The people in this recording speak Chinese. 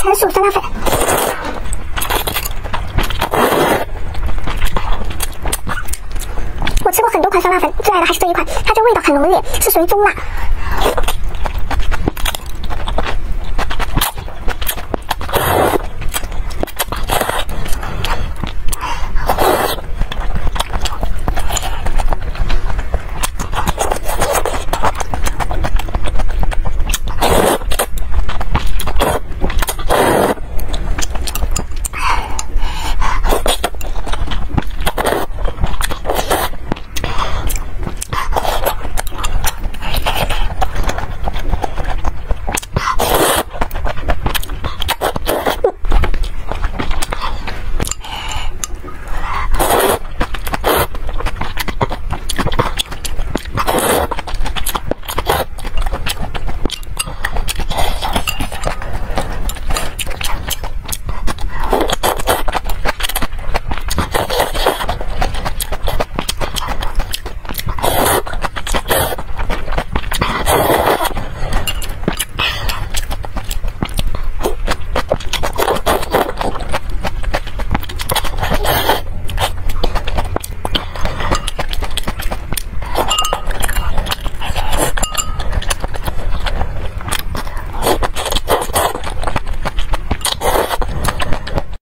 成熟酸辣粉。我吃过很多款酸辣粉，最爱的还是这一款，它这味道很浓烈，是属于中辣。